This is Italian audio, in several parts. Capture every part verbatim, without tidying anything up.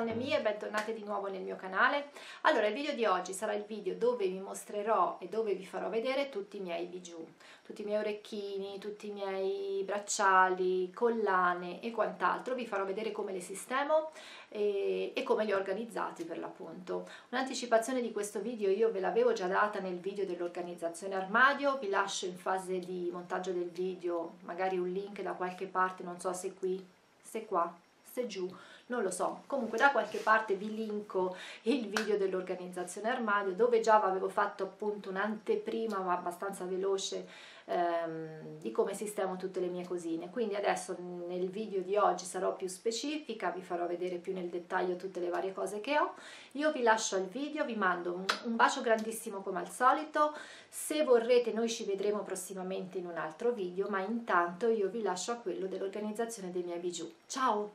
donne mie, bentornate di nuovo nel mio canale. Allora, il video di oggi sarà il video dove vi mostrerò e dove vi farò vedere tutti i miei bijou, tutti i miei orecchini, tutti i miei bracciali, collane e quant'altro. Vi farò vedere come li sistemo e, e come li ho organizzati per l'appunto. Un'anticipazione di questo video io ve l'avevo già data nel video dell'organizzazione armadio, vi lascio in fase di montaggio del video magari un link da qualche parte, non so se qui, se qua, se giù, non lo so, comunque da qualche parte vi linko il video dell'organizzazione armadio dove già avevo fatto appunto un'anteprima ma abbastanza veloce ehm, di come sistemo tutte le mie cosine. Quindi adesso nel video di oggi sarò più specifica, vi farò vedere più nel dettaglio tutte le varie cose che ho. Io vi lascio al video, vi mando un, un bacio grandissimo come al solito. Se vorrete noi ci vedremo prossimamente in un altro video, ma intanto io vi lascio a quello dell'organizzazione dei miei bijou. Ciao!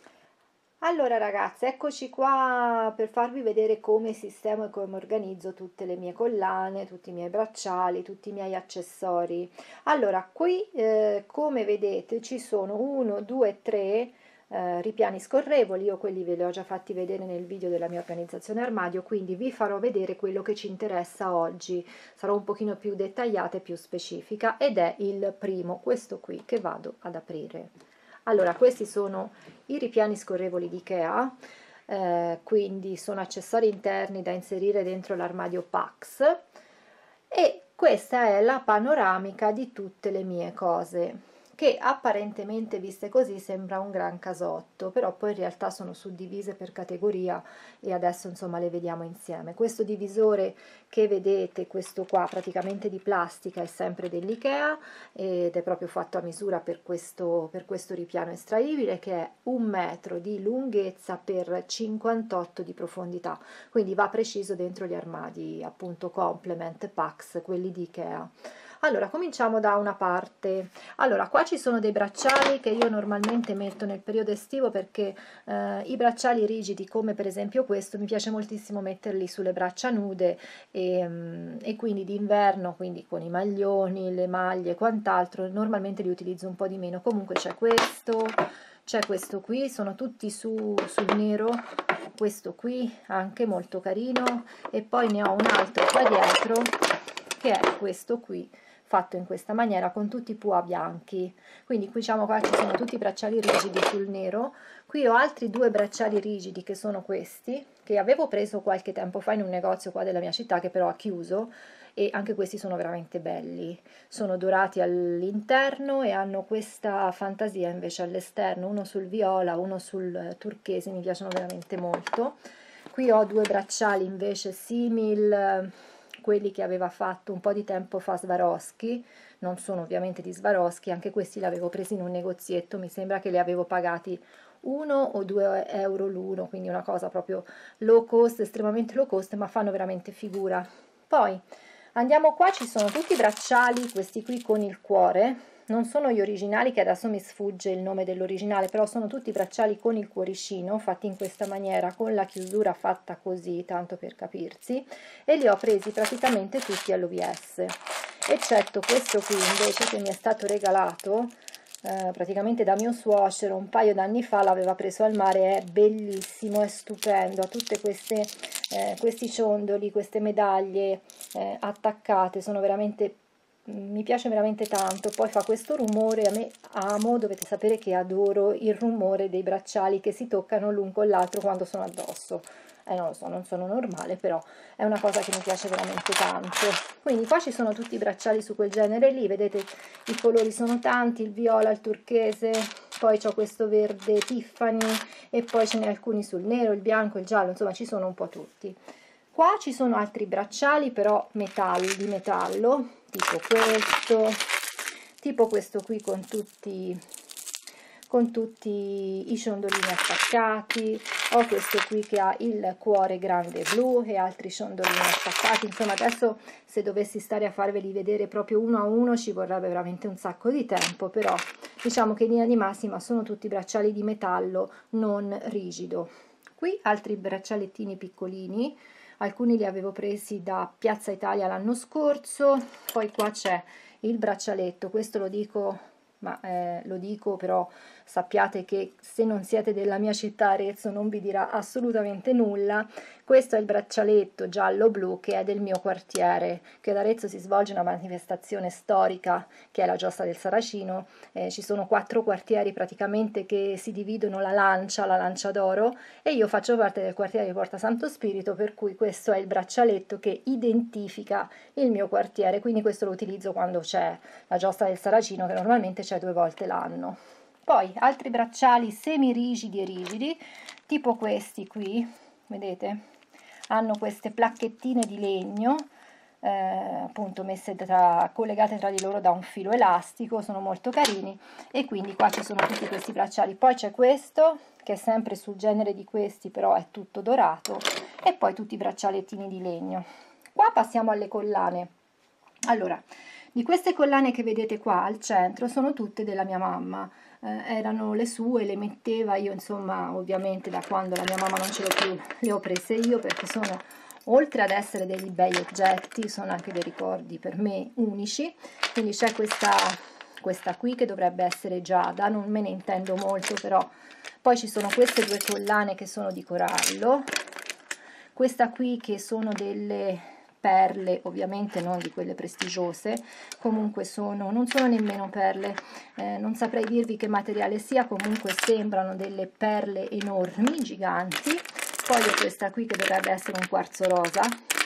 Allora ragazze, eccoci qua per farvi vedere come sistemo e come organizzo tutte le mie collane, tutti i miei bracciali, tutti i miei accessori. Allora, qui eh, come vedete ci sono uno, due, tre eh, ripiani scorrevoli, io quelli ve li ho già fatti vedere nel video della mia organizzazione armadio, quindi vi farò vedere quello che ci interessa oggi, sarò un pochino più dettagliata e più specifica, ed è il primo, questo qui che vado ad aprire. Allora, questi sono i ripiani scorrevoli di Ikea, eh, quindi sono accessori interni da inserire dentro l'armadio Pax, e questa è la panoramica di tutte le mie cose, che apparentemente viste così sembra un gran casotto, però poi in realtà sono suddivise per categoria e adesso insomma le vediamo insieme. Questo divisore che vedete, questo qua praticamente di plastica, è sempre dell'Ikea ed è proprio fatto a misura per questo, per questo ripiano estraibile, che è un metro di lunghezza per cinquantotto di profondità, quindi va preciso dentro gli armadi appunto Complement Pax, quelli di Ikea. Allora, cominciamo da una parte. Allora, qua ci sono dei bracciali che io normalmente metto nel periodo estivo perché eh, i bracciali rigidi, come per esempio questo, mi piace moltissimo metterli sulle braccia nude e, um, e quindi d'inverno, quindi con i maglioni, le maglie e quant'altro, normalmente li utilizzo un po' di meno. Comunque c'è questo, c'è questo qui, sono tutti su, sul nero, questo qui anche molto carino, e poi ne ho un altro qua dietro che è questo qui, fatto in questa maniera con tutti i pua bianchi. Quindi qui diciamo qua ci sono tutti i bracciali rigidi sul nero. Qui ho altri due bracciali rigidi che sono questi, che avevo preso qualche tempo fa in un negozio qua della mia città che però ha chiuso, e anche questi sono veramente belli, sono dorati all'interno e hanno questa fantasia invece all'esterno, uno sul viola, uno sul turchese, mi piacciono veramente molto. Qui ho due bracciali invece simil, quelli che aveva fatto un po' di tempo fa Swarovski, non sono ovviamente di Swarovski, anche questi li avevo presi in un negozietto, mi sembra che li avevo pagati uno o due euro l'uno, quindi una cosa proprio low cost, estremamente low cost, ma fanno veramente figura. Poi andiamo qua, ci sono tutti i bracciali, questi qui con il cuore, non sono gli originali, che adesso mi sfugge il nome dell'originale, però sono tutti bracciali con il cuoricino, fatti in questa maniera, con la chiusura fatta così, tanto per capirsi, e li ho presi praticamente tutti all'O V S, eccetto questo qui invece che mi è stato regalato eh, praticamente da mio suocero un paio d'anni fa, l'aveva preso al mare, è bellissimo, è stupendo, ha tutte queste, eh, questi ciondoli, queste medaglie eh, attaccate, sono veramente, mi piace veramente tanto. Poi fa questo rumore, a me amo, dovete sapere che adoro il rumore dei bracciali che si toccano l'un con l'altro quando sono addosso, eh non lo so, non sono normale, però è una cosa che mi piace veramente tanto. Quindi qua ci sono tutti i bracciali su quel genere lì, vedete i colori sono tanti, il viola, il turchese, poi c'ho questo verde Tiffany e poi ce n'è alcuni sul nero, il bianco, il giallo, insomma ci sono un po' tutti. Qua ci sono altri bracciali però metalli, di metallo, tipo questo, tipo questo qui con tutti, con tutti i ciondolini attaccati, ho questo qui che ha il cuore grande blu e altri ciondolini attaccati. Insomma, adesso se dovessi stare a farveli vedere proprio uno a uno ci vorrebbe veramente un sacco di tempo, però diciamo che in linea di massima sono tutti bracciali di metallo non rigido. Qui altri braccialettini piccolini, alcuni li avevo presi da Piazza Italia l'anno scorso. Poi qua c'è il braccialetto, questo lo dico ma eh, lo dico, però sappiate che se non siete della mia città Arezzo non vi dirà assolutamente nulla. Questo è il braccialetto giallo-blu che è del mio quartiere, che ad Arezzo si svolge una manifestazione storica che è la Giostra del Saracino. Eh, ci sono quattro quartieri praticamente che si dividono la Lancia, la Lancia d'Oro, e io faccio parte del quartiere di Porta Santo Spirito, per cui questo è il braccialetto che identifica il mio quartiere, quindi questo lo utilizzo quando c'è la Giostra del Saracino, che normalmente c'è due volte l'anno. Poi altri bracciali semi rigidi e rigidi, tipo questi qui, vedete? Hanno queste placchettine di legno, eh, appunto messe tra, collegate tra di loro da un filo elastico, sono molto carini, e quindi qua ci sono tutti questi bracciali. Poi c'è questo, che è sempre sul genere di questi, però è tutto dorato, e poi tutti i braccialettini di legno. Qua passiamo alle collane. Allora, di queste collane che vedete qua al centro sono tutte della mia mamma, eh, erano le sue, le metteva io, insomma, ovviamente da quando la mia mamma non ce l'ho più le ho prese io, perché sono, oltre ad essere degli bei oggetti, sono anche dei ricordi per me unici. Quindi c'è questa, questa qui che dovrebbe essere giada, non me ne intendo molto, però poi ci sono queste due collane che sono di corallo, questa qui che sono delle perle, ovviamente non di quelle prestigiose, comunque sono, non sono nemmeno perle, eh, non saprei dirvi che materiale sia, comunque sembrano delle perle enormi, giganti. Poi ho questa qui che dovrebbe essere un quarzo rosa,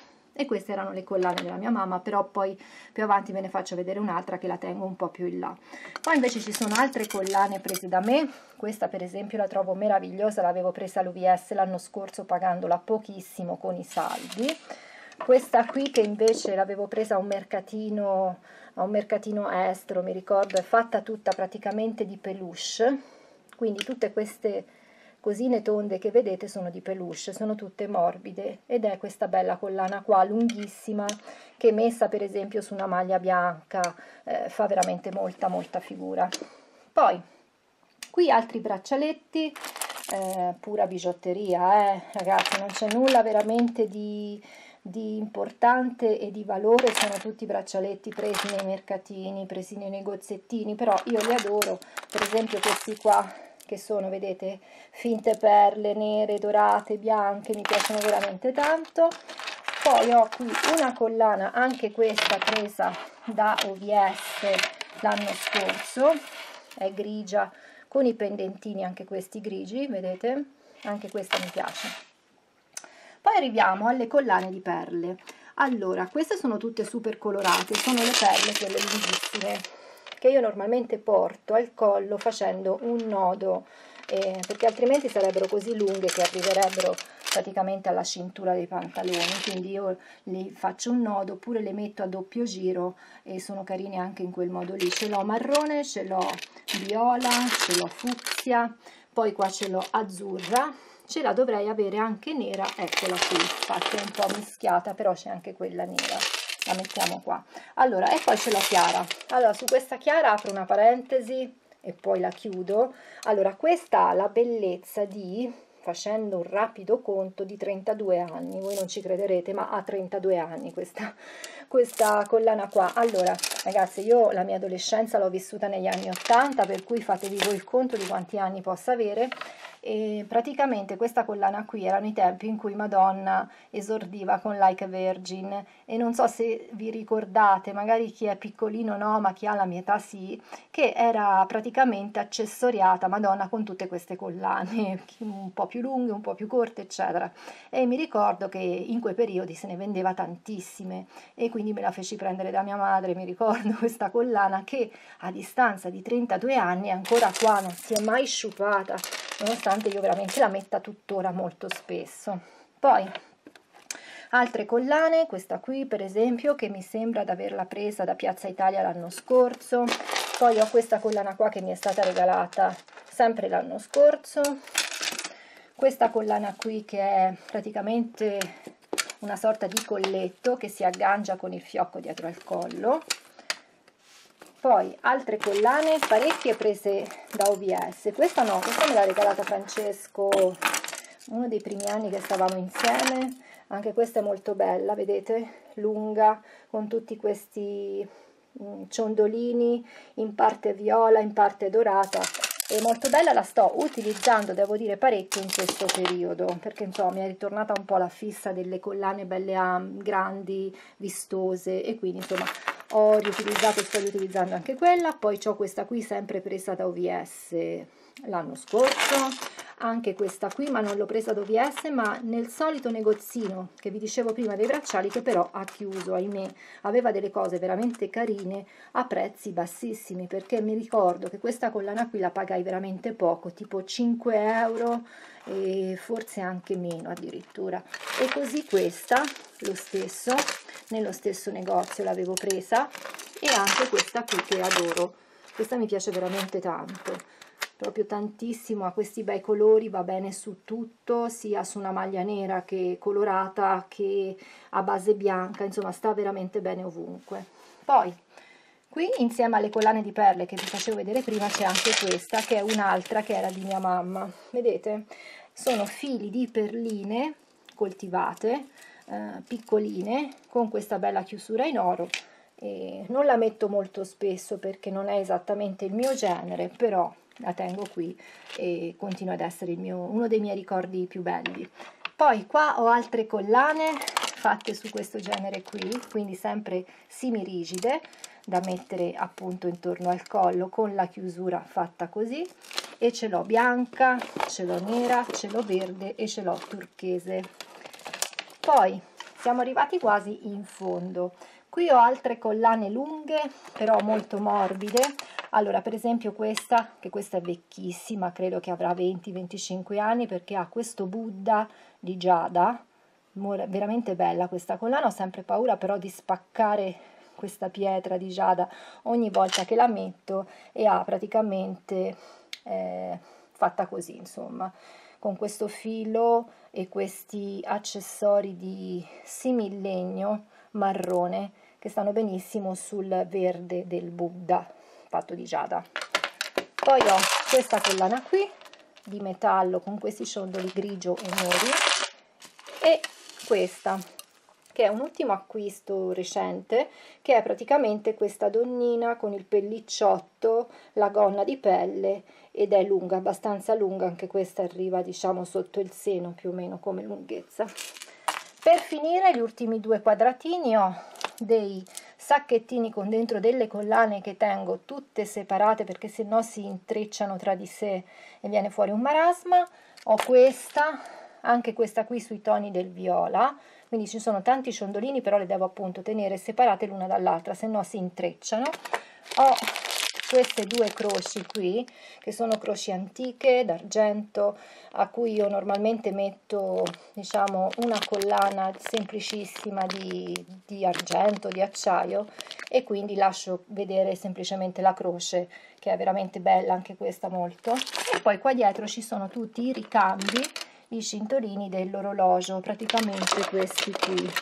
e queste erano le collane della mia mamma, però poi più avanti ve ne faccio vedere un'altra che la tengo un po' più in là. Poi invece ci sono altre collane prese da me, questa per esempio la trovo meravigliosa, l'avevo presa all'U V S l'anno scorso pagandola pochissimo con i saldi. Questa qui che invece l'avevo presa a un mercatino, a un mercatino estero, mi ricordo, è fatta tutta praticamente di peluche, quindi tutte queste cosine tonde che vedete sono di peluche, sono tutte morbide, ed è questa bella collana qua lunghissima che messa per esempio su una maglia bianca eh, fa veramente molta molta figura. Poi qui altri braccialetti, eh, pura bigiotteria, eh, ragazzi, non c'è nulla veramente di di importante e di valore, sono tutti braccialetti presi nei mercatini, presi nei negoziettini, però io li adoro. Per esempio questi qua che sono, vedete, finte perle nere, dorate, bianche, mi piacciono veramente tanto. Poi ho qui una collana, anche questa presa da O V S l'anno scorso, è grigia con i pendentini, anche questi grigi, vedete, anche questa mi piace. Poi arriviamo alle collane di perle. Allora, queste sono tutte super colorate, sono le perle, quelle lunghissime, che io normalmente porto al collo facendo un nodo, eh, perché altrimenti sarebbero così lunghe che arriverebbero praticamente alla cintura dei pantaloni, quindi io le faccio un nodo, oppure le metto a doppio giro e sono carine anche in quel modo lì. Ce l'ho marrone, ce l'ho viola, ce l'ho fucsia, poi qua ce l'ho azzurra, ce la dovrei avere anche nera, eccola qui, infatti è un po' mischiata, però c'è anche quella nera, la mettiamo qua. Allora, e poi ce l'ho chiara. Allora, su questa chiara apro una parentesi e poi la chiudo. Allora, questa ha la bellezza di, facendo un rapido conto, di trentadue anni, voi non ci crederete, ma ha trentadue anni questa, questa collana qua. Allora, ragazzi, io la mia adolescenza l'ho vissuta negli anni ottanta, per cui fatevi voi il conto di quanti anni possa avere. E praticamente questa collana qui erano i tempi in cui Madonna esordiva con Like a Virgin, e non so se vi ricordate, magari chi è piccolino no, ma chi ha la mia età sì, che era praticamente accessoriata Madonna con tutte queste collane un po' più lunghe, un po' più corte, eccetera. E mi ricordo che in quei periodi se ne vendeva tantissime, e quindi me la feci prendere da mia madre. Mi ricordo questa collana che a distanza di trentadue anni è ancora qua, non si è mai sciupata, nonostante io veramente la metta tuttora molto spesso. Poi altre collane, questa qui per esempio, che mi sembra di averla presa da Piazza Italia l'anno scorso. Poi ho questa collana qua che mi è stata regalata sempre l'anno scorso, questa collana qui che è praticamente una sorta di colletto che si aggancia con il fiocco dietro al collo. Poi altre collane, parecchie prese da O V S, questa no, questa me l'ha regalata Francesco uno dei primi anni che stavamo insieme. Anche questa è molto bella, vedete, lunga, con tutti questi mh, ciondolini, in parte viola, in parte dorata, è molto bella, la sto utilizzando, devo dire, parecchio in questo periodo, perché insomma mi è ritornata un po' la fissa delle collane belle grandi, vistose, e quindi insomma ho riutilizzato e sto riutilizzando anche quella. Poi ho questa qui sempre presa da O V S l'anno scorso, anche questa qui, ma non l'ho presa da O V S, ma nel solito negozino che vi dicevo prima dei bracciali, che però ha chiuso, ahimè. Aveva delle cose veramente carine a prezzi bassissimi, perché mi ricordo che questa collana qui la pagai veramente poco, tipo cinque euro, e forse anche meno addirittura. E così questa, lo stesso, nello stesso negozio l'avevo presa, e anche questa qui che adoro, questa mi piace veramente tanto, proprio tantissimo, ha questi bei colori, va bene su tutto, sia su una maglia nera che colorata che a base bianca, insomma sta veramente bene ovunque. Poi qui insieme alle collane di perle che vi facevo vedere prima c'è anche questa, che è un'altra che era di mia mamma, vedete? Sono fili di perline coltivate, eh, piccoline, con questa bella chiusura in oro. E non la metto molto spesso perché non è esattamente il mio genere, però la tengo qui e continua ad essere il mio, uno dei miei ricordi più belli. Poi qua ho altre collane fatte su questo genere qui, quindi sempre semirigide, da mettere appunto intorno al collo con la chiusura fatta così, e ce l'ho bianca, ce l'ho nera, ce l'ho verde e ce l'ho turchese. Poi siamo arrivati quasi in fondo. Qui ho altre collane lunghe, però molto morbide. Allora, per esempio questa, che questa è vecchissima, credo che avrà venti venticinque anni, perché ha questo Buddha di giada, veramente bella questa collana. Ho sempre paura però di spaccare questa pietra di giada ogni volta che la metto, e ha praticamente eh, fatta così, insomma, con questo filo e questi accessori di simillegno marrone che stanno benissimo sul verde del Buddha fatto di giada. Poi ho questa collana qui di metallo con questi ciondoli grigio e neri, e questa che è un ultimo acquisto recente, che è praticamente questa donnina con il pellicciotto, la gonna di pelle, ed è lunga, abbastanza lunga, anche questa arriva diciamo sotto il seno più o meno come lunghezza. Per finire, gli ultimi due quadratini, ho dei sacchettini con dentro delle collane che tengo tutte separate perché se no si intrecciano tra di sé e viene fuori un marasma. Ho questa, anche questa qui sui toni del viola, quindi ci sono tanti ciondolini, però le devo appunto tenere separate l'una dall'altra, se no si intrecciano. Ho queste due croci qui, che sono croci antiche d'argento, a cui io normalmente metto diciamo una collana semplicissima di, di argento, di acciaio, e quindi lascio vedere semplicemente la croce, che è veramente bella anche questa molto. E poi qua dietro ci sono tutti i ricambi, i cinturini dell'orologio, praticamente questi qui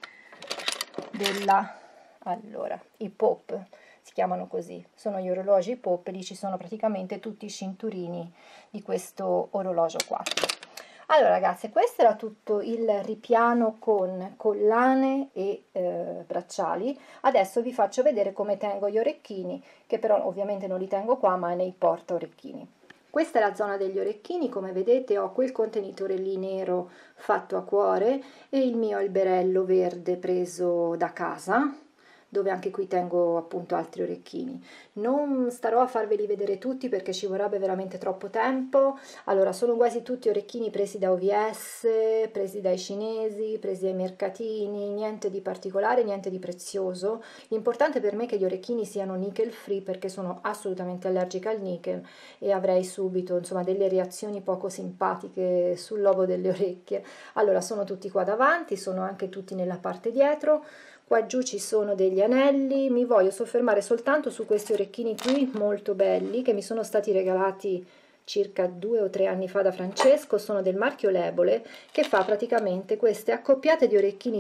della, allora, i pop si chiamano così, sono gli orologi pop, lì ci sono praticamente tutti i cinturini di questo orologio qua. Allora ragazze, questo era tutto il ripiano con collane e eh, bracciali. Adesso vi faccio vedere come tengo gli orecchini, che però ovviamente non li tengo qua ma nei porta orecchini. Questa è la zona degli orecchini, come vedete ho quel contenitore lì nero fatto a cuore e il mio alberello verde preso da casa, dove anche qui tengo appunto altri orecchini. Non starò a farveli vedere tutti perché ci vorrebbe veramente troppo tempo. Allora, sono quasi tutti orecchini presi da O V S, presi dai cinesi, presi ai mercatini, niente di particolare, niente di prezioso. L'importante per me è che gli orecchini siano nickel free, perché sono assolutamente allergica al nickel e avrei subito insomma delle reazioni poco simpatiche sul lobo delle orecchie. Allora, sono tutti qua davanti, sono anche tutti nella parte dietro. Qua giù ci sono degli anelli. Mi voglio soffermare soltanto su questi orecchini qui molto belli, che mi sono stati regalati circa due o tre anni fa da Francesco. Sono del marchio Lebole, che fa praticamente queste accoppiate di orecchini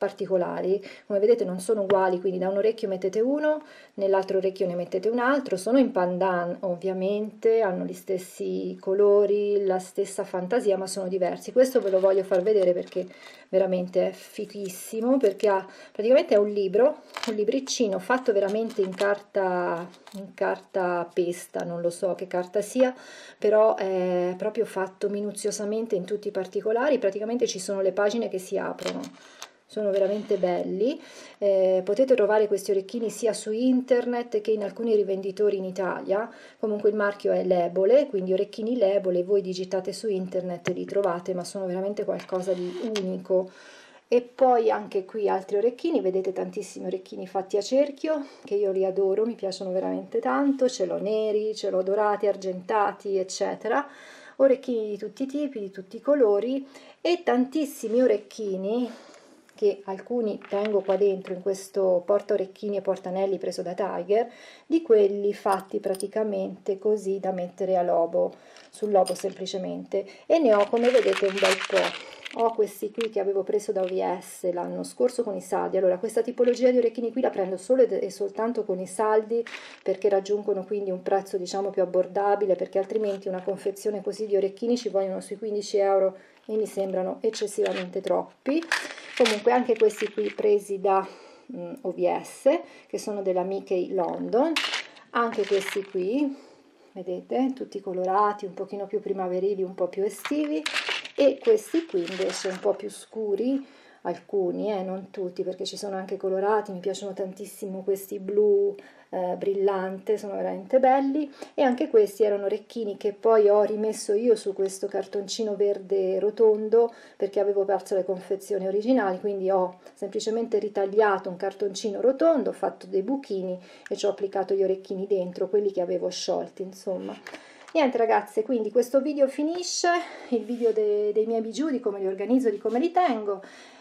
particolari, come vedete non sono uguali, quindi da un orecchio mettete uno, nell'altro orecchio ne mettete un altro, sono in pandan ovviamente, hanno gli stessi colori, la stessa fantasia, ma sono diversi. Questo ve lo voglio far vedere perché veramente è fighissimo, perché ha praticamente è un libro, un libriccino fatto veramente in carta, in carta pesta, non lo so che carta sia, però è proprio fatto minuziosamente in tutti i particolari. Praticamente ci sono le pagine che si aprono, sono veramente belli. Eh, potete trovare questi orecchini sia su internet che in alcuni rivenditori in Italia. Comunque il marchio è Lebole, quindi orecchini Lebole, voi digitate su internet e li trovate, ma sono veramente qualcosa di unico. E poi anche qui altri orecchini, vedete tantissimi orecchini fatti a cerchio, che io li adoro, mi piacciono veramente tanto, ce l'ho neri, ce l'ho dorati, argentati, eccetera. Orecchini di tutti i tipi, di tutti i colori e tantissimi orecchini, che alcuni tengo qua dentro in questo porta orecchini e portanelli preso da Tiger, di quelli fatti praticamente così da mettere a lobo, sul lobo semplicemente, e ne ho, come vedete, un bel po'. Ho questi qui che avevo preso da O V S l'anno scorso con i saldi. Allora, questa tipologia di orecchini qui la prendo solo e soltanto con i saldi, perché raggiungono quindi un prezzo diciamo più abbordabile, perché altrimenti una confezione così di orecchini ci vogliono sui quindici euro e mi sembrano eccessivamente troppi. Comunque anche questi qui presi da um, O V S, che sono della Mickey London, anche questi qui, vedete, tutti colorati, un pochino più primaverili, un po' più estivi, e questi qui invece un po' più scuri, alcuni, eh, non tutti, perché ci sono anche colorati, mi piacciono tantissimo questi blu eh, brillante, sono veramente belli. E anche questi erano orecchini che poi ho rimesso io su questo cartoncino verde rotondo, perché avevo perso le confezioni originali, quindi ho semplicemente ritagliato un cartoncino rotondo, ho fatto dei buchini e ci ho applicato gli orecchini dentro, quelli che avevo sciolti, insomma. Niente ragazze, quindi questo video finisce, il video de, dei miei bijou, di come li organizzo, di come li tengo.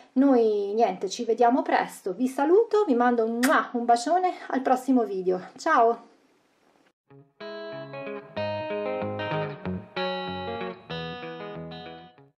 Noi niente, ci vediamo presto, vi saluto, vi mando un, un bacione, al prossimo video, ciao!